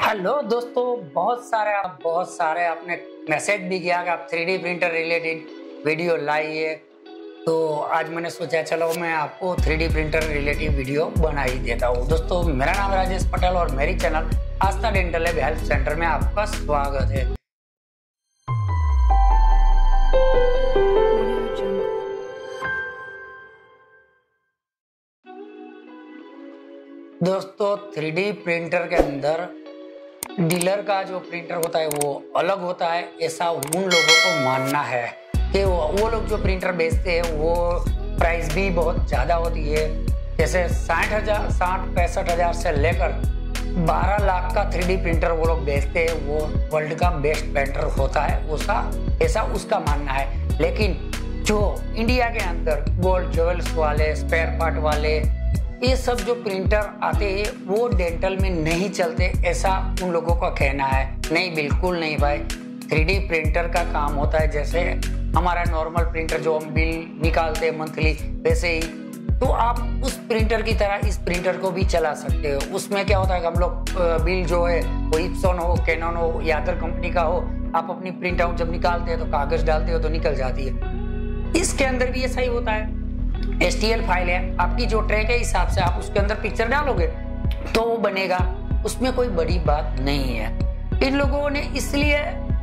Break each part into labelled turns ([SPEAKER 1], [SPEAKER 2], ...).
[SPEAKER 1] Hello दोस्तों, बहुत सारे आपने मैसेज भी किया कि आप 3D प्रिंटर रिलेटेड वीडियो लाइए। तो आज मैंने सोचा चलो मैं आपको 3D प्रिंटर रिलेटेड वीडियो बना ही देता हूँ। दोस्तों, मेरा नाम राजेश पटेल और मेरी channel Aastha dental lab health centre में आपका स्वागत है। दोस्तों, 3D प्रिंटर के अंदर डीलर का जो प्रिंटर होता है वो अलग होता है, ऐसा उन लोगों को मानना है कि वो लोग जो प्रिंटर बेचते हैं वो प्राइस भी बहुत ज़्यादा होती है। जैसे 60,000-65,000 से लेकर 12 लाख का 3D प्रिंटर वो लोग बेचते हैं, वो वर्ल्ड का बेस्ट प्रिंटर होता है ऐसा उसका मानना है। लेकिन जो इंडिया के अंदर गोल्ड ज्वेल्स वाले, स्पेयर पार्ट वाले, ये सब जो प्रिंटर आते हैं वो डेंटल में नहीं चलते, ऐसा उन लोगों का कहना है। नहीं, बिल्कुल नहीं भाई। 3D प्रिंटर का काम होता है जैसे हमारा नॉर्मल प्रिंटर जो हम बिल निकालते हैं मंथली, वैसे ही तो आप उस प्रिंटर की तरह इस प्रिंटर को भी चला सकते हो। उसमें क्या होता है कि हम लोग बिल जो है वो इप्सन हो, कैनन हो या अदर कंपनी का हो, आप अपनी प्रिंट आउट जब निकालते हैं तो कागज डालते हो तो निकल जाती है। इसके अंदर भी ऐसा ही होता है। STL फाइल है, आपकी जो ट्रे के हिसाब से आप उसके अंदर पिक्चर डालोगे तो वो बनेगा, उसमें कोई बड़ी बात नहीं है। इन लोगों ने इसलिए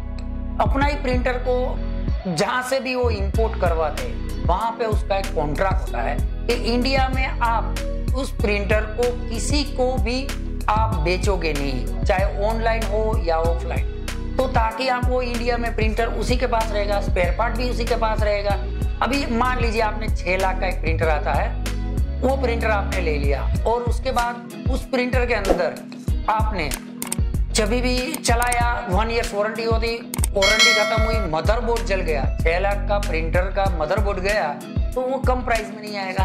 [SPEAKER 1] अपना ही प्रिंटर को जहां से भी वो इंपोर्ट करवाते हैं वहां पे उसका एक कॉन्ट्रैक्ट होता है कि इंडिया में आप उस प्रिंटर को किसी को भी आप बेचोगे नहीं, चाहे ऑनलाइन हो या ऑफलाइन। तो ताकि आपको इंडिया में प्रिंटर उसी के पास रहेगा, स्पेयर पार्ट भी उसी के पास रहेगा। अभी मान लीजिए आपने 6 लाख का एक प्रिंटर आता है, वो प्रिंटर आपने ले लिया और उसके बाद उस प्रिंटर के अंदर आपने जब भी चलाया 1 ईयर वारंटी होती, वारंटी खत्म हुई, मदरबोर्ड जल गया, 6 लाख का प्रिंटर का मदरबोर्ड गया तो वो कम प्राइस में नहीं आएगा।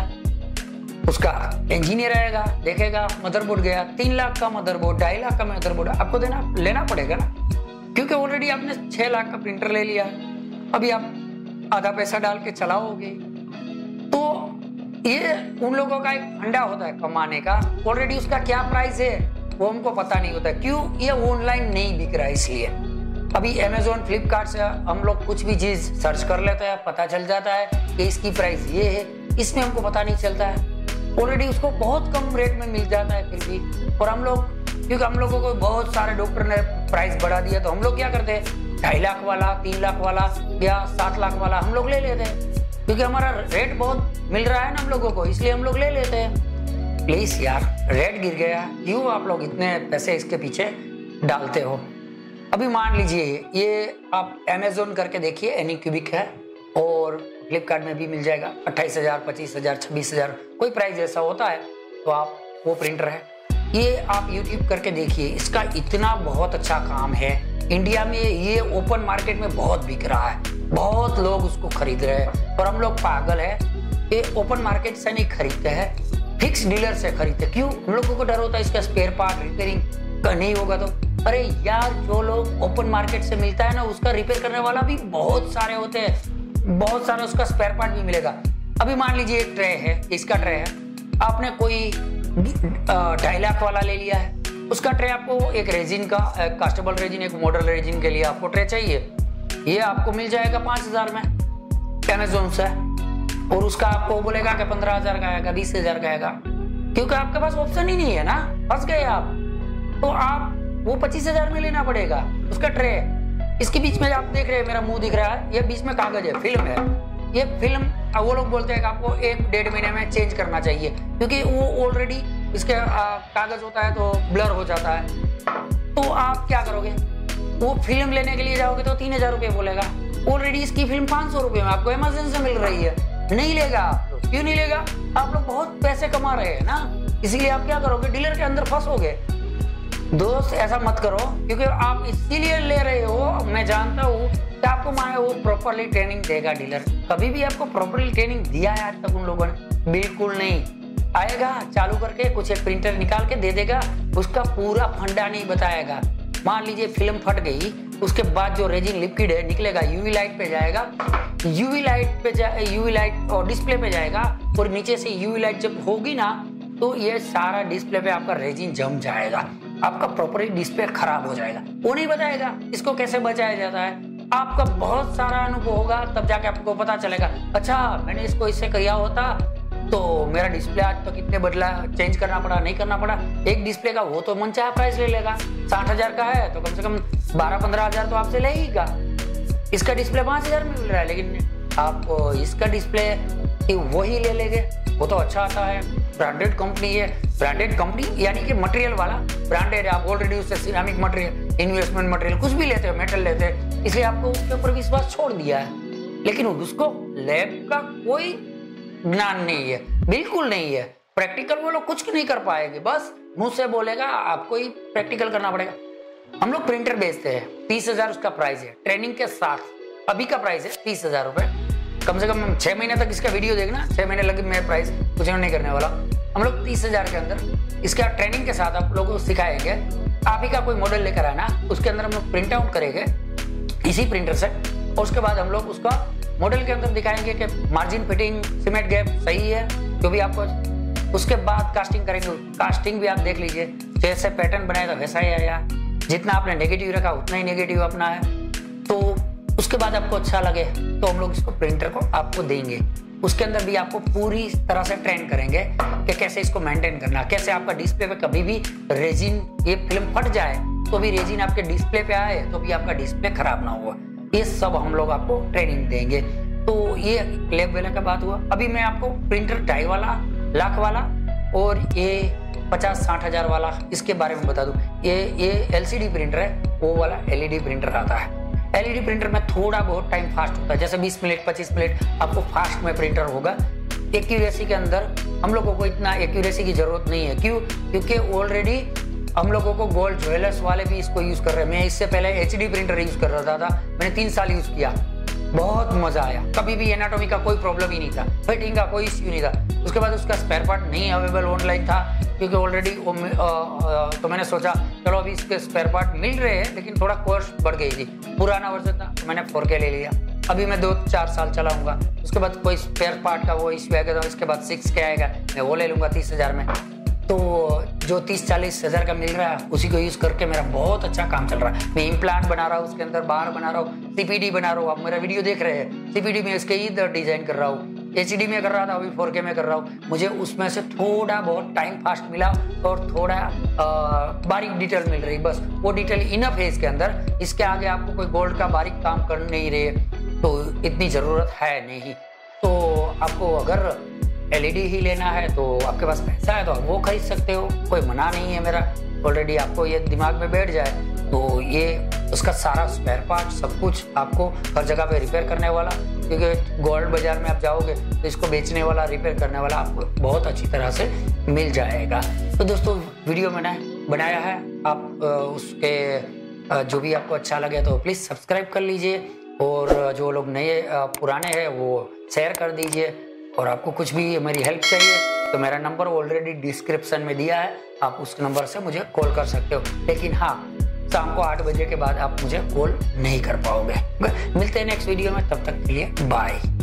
[SPEAKER 1] उसका इंजीनियर आएगा, देखेगा मदरबोर्ड गया, 3 लाख का मदरबोर्ड, 2.5 लाख का मदरबोर्ड आपको लेना पड़ेगा ना, क्योंकि ऑलरेडी आपने 6 लाख का प्रिंटर ले लिया। अभी आप आधा पैसा डाल के चलाओगे तो ये उन लोगों का एक फंडा होता है कमाने का। ऑलरेडी उसका क्या प्राइस है वो हमको पता नहीं होता, क्यों? ये ऑनलाइन नहीं बिक रहा है इसलिए। अभी Amazon, फ्लिपकार्ट से हम लोग कुछ भी चीज सर्च कर लेते हैं, पता चल जाता है कि इसकी प्राइस ये है, इसमें हमको पता नहीं चलता है। ऑलरेडी उसको बहुत कम रेट में मिल जाता है फिर भी, और हम लोग क्योंकि हम लोगों को बहुत सारे डॉक्टर ने प्राइस बढ़ा दिया तो हम लोग क्या करते हैं, 2.5 लाख वाला, 3 लाख वाला या 7 लाख वाला हम लोग ले लेते हैं, क्योंकि हमारा रेट बहुत मिल रहा है ना हम लोगों को, इसलिए हम लोग ले लेते हैं। प्लीज यार, रेट गिर गया, क्यों आप लोग इतने पैसे इसके पीछे डालते हो? अभी मान लीजिए ये आप Amazon करके देखिए, एनीक्यूबिक है और फ्लिपकार्ट में भी मिल जाएगा 28,000, 25,000, 26,000 कोई प्राइस ऐसा होता है, तो आप वो प्रिंटर है। ये आप YouTube करके देखिए, इसका इतना बहुत अच्छा काम है। इंडिया में ये ओपन मार्केट में बहुत बिक रहा है, बहुत लोग उसको खरीद रहे हैं, और हम लोग पागल है, ये ओपन मार्केट से नहीं खरीदते हैं, फिक्स डीलर से खरीदते। क्यों? हम लोगों को डर होता है इसका स्पेयर पार्ट रिपेयरिंग का नहीं होगा तो। अरे यार, जो लोग ओपन मार्केट से मिलता है ना, उसका रिपेयर करने वाला भी बहुत सारे होते हैं, बहुत सारे उसका स्पेयर पार्ट भी मिलेगा। अभी मान लीजिए एक ट्रे है, इसका ट्रे है, आपने कोई 2.5 लाख वाला ले लिया है, उसका ट्रे आपको एक रेजिन का, कास्टेबल रेजिन, एक मॉडल रेजिन के लिए आपको ट्रे चाहिए, ये आपको मिल जाएगा 5,000 में Amazon से, और उसका आपको बोलेगा कि 15,000 का आएगा, 20,000 का आएगा, क्योंकि आपके पास ऑप्शन ही नहीं है ना, फंस गए आप। तो आप वो 25,000 में लेना पड़ेगा उसका ट्रे। इसके बीच में आप देख रहे हैं, मेरा मुंह दिख रहा है, ये बीच में कागज है, फिल्म है। ये फिल्म वो लोग बोलते हैं कि आपको 1-1.5 महीने में चेंज करना चाहिए, क्योंकि वो ऑलरेडी इसके कागज होता है तो ब्लर हो जाता है। तो आप क्या करोगे, वो फिल्म लेने के लिए जाओगे तो 3,000 रुपये बोलेगा, ऑलरेडी इसकी फिल्म 500 रुपये में आपको Amazon से मिल रही है, नहीं लेगा आप लोग। क्यों नहीं लेगा? आप लोग बहुत पैसे कमा रहे हैं ना, इसीलिए आप क्या करोगे, डीलर के अंदर फंसोगे। दोस्त, ऐसा मत करो, क्योंकि आप इसीलिए ले रहे हो, मैं जानता हूँ कि आपको माने वो प्रॉपरली ट्रेनिंग देगा डीलर। कभी भी आपको प्रॉपरली ट्रेनिंग दिया है आज तक उन लोगों ने? बिल्कुल नहीं। आएगा चालू करके कुछ एक प्रिंटर निकाल के दे देगा, उसका पूरा फंडा नहीं बताएगा। मान लीजिए फिल्म फट गई, उसके बाद जो रेजिन लिक्विड है निकलेगा, यूवी लाइट पे जाएगा, यूवी लाइट और डिस्प्ले पे जाएगा, और नीचे से यूवी लाइट जब होगी ना तो ये सारा डिस्प्ले पे आपका रेजिन जम जाएगा। आपका प्रॉपर्ली डिस्प्ले खराब हो जाएगा। वो नहीं बताएगा इसको कैसे बचाया जाता है। आपका बहुत सारा अनुभव होगा तब जाके आपको पता चलेगा, अच्छा मैंने इसको इससे किया होता तो मेरा डिस्प्ले आज तो कितने बदला, चेंज करना पड़ा, नहीं करना पड़ा। एक डिस्प्ले का वो तो मनचाहा प्राइस ले लेगा, 60,000 का है तो कम से कम 12-15 हजार तो आपसे लेगा। इसका डिस्प्ले 5,000 में मिल रहा है, लेकिन आप इसका डिस्प्ले वही ले लेंगे, वो तो अच्छा आता है, ब्रांडेड कंपनी है। ब्रांडेड कंपनी यानी कि मटेरियल वाला ब्रांडेड, आप ऑलरेडी उससे सिरामिक मटेरियल, इन्वेस्टमेंट मटेरियल कुछ भी लेते हो, मेटल लेते हैं, इसलिए आपको उसके ऊपर विश्वास छोड़ दिया है। लेकिन उसको लैब का कोई ज्ञान नहीं है, बिल्कुल नहीं है। प्रैक्टिकल वो लोग कुछ नहीं कर पाएंगे, बस मुंह से बोलेगा, आपको ही प्रैक्टिकल करना पड़ेगा। हम लोग प्रिंटर बेचते हैं, 30,000 उसका प्राइस है, ट्रेनिंग के साथ अभी का प्राइस है 30,000 रुपए। कम से कम 6 महीने तक इसका वीडियो देखना, 6 महीने लगे मेरा प्राइस कुछ नहीं करने वाला। हम लोग 30,000 के अंदर इसका ट्रेनिंग के साथ आप लोगों को सिखाएंगे। आप ही का कोई मॉडल लेकर आना, उसके अंदर हम लोग प्रिंट आउट करेंगे इसी प्रिंटर से, और उसके बाद हम लोग उसका मॉडल के अंदर दिखाएंगे कि मार्जिन फिटिंग, सीमेंट गैप सही है जो भी आपको। उसके बाद कास्टिंग करेंगे, कास्टिंग भी आप देख लीजिए, जैसे पैटर्न बनाया था वैसा ही आया, जितना आपने नेगेटिव रखा उतना ही नेगेटिव अपना है। तो उसके बाद आपको अच्छा लगे तो हम लोग इसको प्रिंटर को आपको देंगे, उसके अंदर भी आपको पूरी तरह से ट्रेन करेंगे कि कैसे इसको मेंटेन करना, कैसे आपका डिस्प्ले पे कभी भी रेजिन, ये फिल्म फट जाए तो भी रेजिन आपके डिस्प्ले पे आए तो भी आपका डिस्प्ले खराब ना हो, ये सब हम लोग आपको ट्रेनिंग देंगे। तो ये लैब वाला का बात हुआ। अभी मैं आपको प्रिंटर 2.5 वाला, लाख वाला और ये 50-60 हजार वाला इसके बारे में बता दूं। ये LCD प्रिंटर है, वो वाला LED प्रिंटर आता है। LED प्रिंटर में थोड़ा बहुत टाइम फास्ट होता है, जैसे 20 मिनट 25 मिनट आपको फास्ट में प्रिंटर होगा। एक्यूरेसी के अंदर हम लोगों को इतना एक्यूरेसी की जरूरत नहीं है, क्यों? क्योंकि ऑलरेडी हम लोगों को गोल्ड ज्वेलर्स वाले भी इसको यूज कर रहे हैं। मैं इससे पहले HD प्रिंटर यूज कर रहा था, मैंने 3 साल यूज किया, बहुत मजा आया, कभी भी एनाटॉमी का कोई प्रॉब्लम ही नहीं था, फिटिंग का कोई इश्यू नहीं था। उसके बाद उसका स्पेयर पार्ट नहीं अवेलेबल ऑनलाइन था, क्योंकि ऑलरेडी तो मैंने सोचा चलो अभी इसके स्पेयर पार्ट मिल रहे हैं, लेकिन थोड़ा कॉस्ट बढ़ गई थी। पुराना वर्जन था तो मैंने 4K ले लिया। अभी मैं 2-4 साल चलाऊंगा, उसके बाद कोई स्पेयर पार्ट का वो इश्यू आएगा तो इसके बाद 6K आएगा, मैं वो ले लूंगा 30,000 में। तो जो 30-40 हजार का मिल रहा है उसी को यूज करके मेरा बहुत अच्छा काम चल रहा है। मैं इम्प्लांट बना रहा हूँ, उसके अंदर बार बना रहा हूँ, CPD बना रहा हूँ। आप मेरा वीडियो देख रहे हैं, CPD में इसके इधर डिजाइन कर रहा हूँ, HD में कर रहा था, अभी 4K में कर रहा हूँ। मुझे उसमें से थोड़ा बहुत टाइम फास्ट मिला और थोड़ा बारीक डिटेल मिल रही, बस वो डिटेल इनफ है इसके अंदर। इसके आगे आपको कोई गोल्ड का बारीक काम कर नहीं रहे तो इतनी जरूरत है नहीं। तो आपको अगर LED ही लेना है तो आपके पास पैसा है तो आप वो खरीद सकते हो, कोई मना नहीं है मेरा। ऑलरेडी आपको ये दिमाग में बैठ जाए तो ये उसका सारा स्पेयर पार्ट सब कुछ आपको हर जगह पे रिपेयर करने वाला, क्योंकि गोल्ड बाजार में आप जाओगे तो इसको बेचने वाला, रिपेयर करने वाला आपको बहुत अच्छी तरह से मिल जाएगा। तो दोस्तों वीडियो मैंने बनाया है, आप उसके जो भी आपको अच्छा लगे तो प्लीज़ सब्सक्राइब कर लीजिए, और जो लोग नए पुराने हैं वो शेयर कर दीजिए। और आपको कुछ भी मेरी हेल्प चाहिए तो मेरा नंबर ऑलरेडी डिस्क्रिप्शन में दिया है, आप उस नंबर से मुझे कॉल कर सकते हो। लेकिन हाँ, शाम को 8 बजे के बाद आप मुझे कॉल नहीं कर पाओगे। मिलते हैं नेक्स्ट वीडियो में, तब तक के लिए बाय।